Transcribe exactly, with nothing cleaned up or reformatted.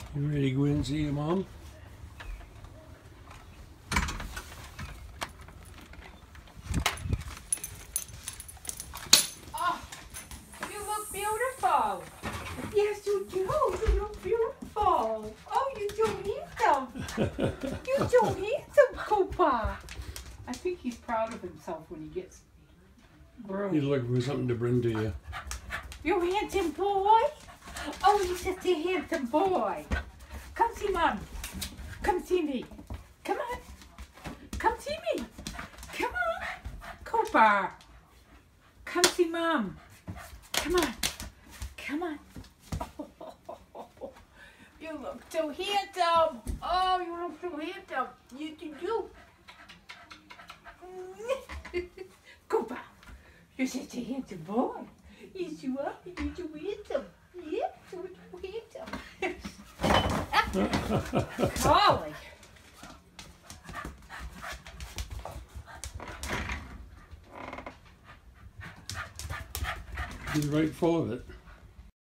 You ready to go in and see your mom? Oh, you look beautiful. Yes, you do. You look beautiful. Oh, you're so handsome. You're so handsome, Cooper. I think he's proud of himself when he gets groomed. He's looking for something to bring to you. You handsome boy? Oh, he's such a handsome boy. Come see Mom. Come see me. Come on. Come see me. Come on. Cooper. Come see Mom. Come on. Come on. Oh, you look so handsome. Oh, you look so handsome. You do do. Cooper. You're such a handsome boy. Yes, you are. You're so handsome. Yeah, you're so handsome. Golly. He's right full of it.